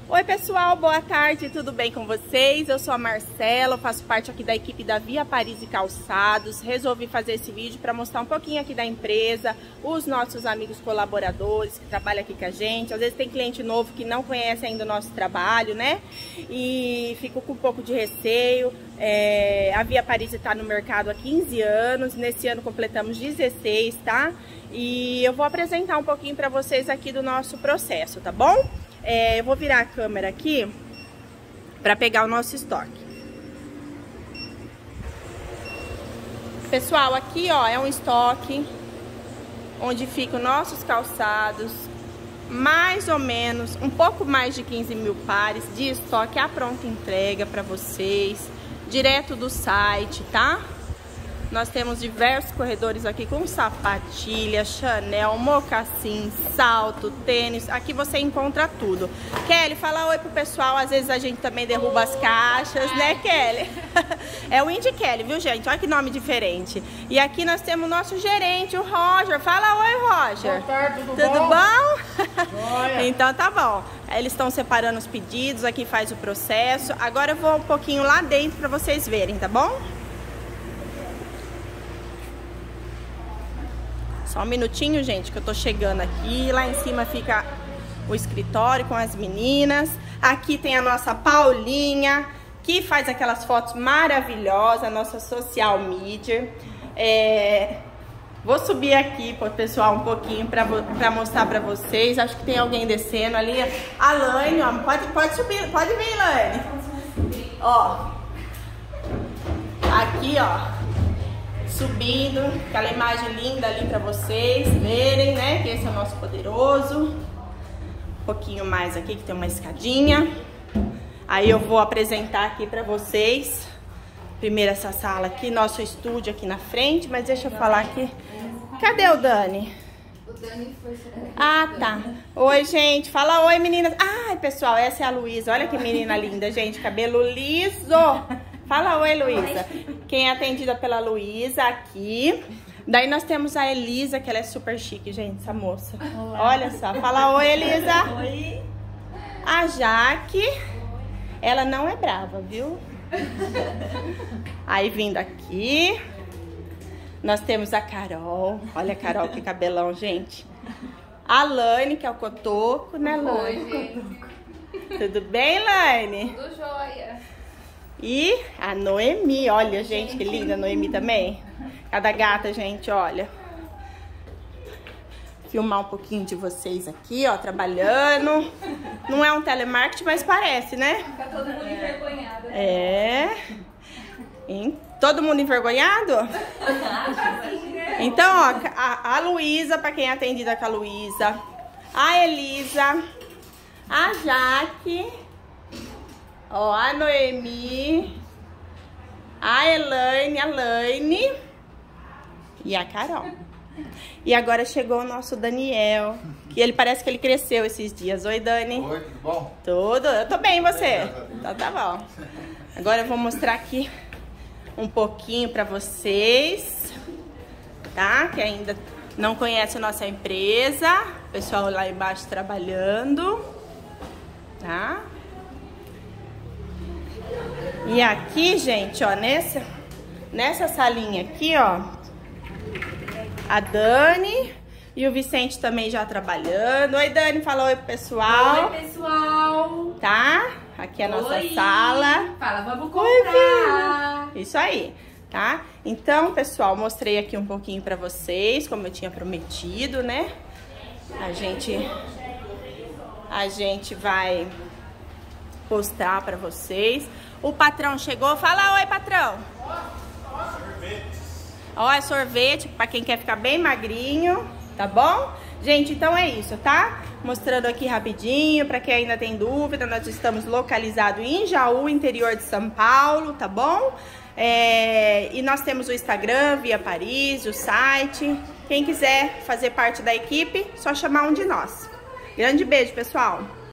Oi pessoal, boa tarde, tudo bem com vocês? Eu sou a Marcela, faço parte aqui da equipe da Via Paris e Calçados. Resolvi fazer esse vídeo para mostrar um pouquinho aqui da empresa, os nossos amigos colaboradores que trabalham aqui com a gente. Às vezes tem cliente novo que não conhece ainda o nosso trabalho, né? E fico com um pouco de receio. A Via Paris está no mercado há 15 anos, nesse ano completamos 16, tá? E eu vou apresentar um pouquinho para vocês aqui do nosso processo, tá bom? Eu vou virar a câmera aqui para pegar o nosso estoque. Pessoal, aqui ó, é um estoque onde ficam nossos calçados, mais ou menos, um pouco mais de 15 mil pares de estoque à pronta entrega para vocês, direto do site, tá? Nós temos diversos corredores aqui com sapatilha, Chanel, mocassim, salto, tênis. Aqui você encontra tudo. Kelly, fala oi pro pessoal. Às vezes a gente também derruba as caixas, né, Kelly? É o Indy Kelly, viu, gente? Olha que nome diferente. E aqui nós temos o nosso gerente, o Roger. Fala oi, Roger. Boa tarde, tudo bom? Então tá bom. Eles estão separando os pedidos, aqui faz o processo. Agora eu vou um pouquinho lá dentro para vocês verem, tá bom? Só um minutinho, gente, que eu tô chegando aqui. Lá em cima fica o escritório com as meninas. Aqui tem a nossa Paulinha, que faz aquelas fotos maravilhosas, a nossa social media. Vou subir aqui pro pessoal um pouquinho pra mostrar pra vocês. Acho que tem alguém descendo ali. A Laine, ó, pode subir, pode vir, Laine. Ó, aqui, ó. Subindo, aquela imagem linda ali pra vocês verem, né? Que esse é o nosso poderoso. Um pouquinho mais aqui, que tem uma escadinha. Aí eu vou apresentar aqui pra vocês. Primeiro essa sala aqui, nosso estúdio aqui na frente. Mas deixa eu falar aqui. Cadê o Dani? O Dani foi... Ah, tá. Oi, gente. Fala oi, meninas. Ai, pessoal, essa é a Luísa. Olha que menina linda, gente. Cabelo liso. Fala oi, Luísa. Quem é atendida pela Luísa aqui. Daí nós temos a Elisa, que ela é super chique, gente, essa moça. Olá. Olha só. Fala oi, Elisa. Oi. A Jaque. Ela não é brava, viu? Aí vindo aqui. Nós temos a Carol. Olha a Carol, que cabelão, gente. A Laine, que é o Cotoco, né, Laine? Oi, gente. Tudo bem, Laine? Tudo jóia. E a Noemi, olha, gente, que linda a Noemi também. Cada gata, gente, olha. Filmar um pouquinho de vocês aqui, ó, trabalhando. Não é um telemarketing, mas parece, né? Fica todo mundo envergonhado. Hein? Todo mundo envergonhado? Então, ó, a Luísa, pra quem é atendida com a Luísa. A Elisa. A Jaque. Ó, a Noemi, a Elaine, a Laine e a Carol. E agora chegou o nosso Daniel, que ele parece que ele cresceu esses dias. Oi, Dani. Oi, tudo bom? Tudo, eu tô bem, e você? Então tá bom. Agora eu vou mostrar aqui um pouquinho pra vocês, tá? Que ainda não conhece a nossa empresa. O pessoal lá embaixo trabalhando, tá? E aqui, gente, ó, nessa salinha aqui, ó, a Dani e o Vicente também já trabalhando. Oi, Dani, fala oi pro pessoal. Oi, pessoal. Tá? Aqui é a nossa Oi. sala. Fala, vamos comprar. Oi, isso aí, tá? Então, pessoal, mostrei aqui um pouquinho pra vocês, como eu tinha prometido, né? A gente vai postar pra vocês. O patrão chegou. Fala oi, patrão. Ó, é sorvete pra quem quer ficar bem magrinho, tá bom? Gente, então é isso, tá? Mostrando aqui rapidinho, pra quem ainda tem dúvida, nós estamos localizados em Jaú, interior de São Paulo, tá bom? E nós temos o Instagram, Via Paris, o site. Quem quiser fazer parte da equipe, só chamar um de nós. Grande beijo, pessoal!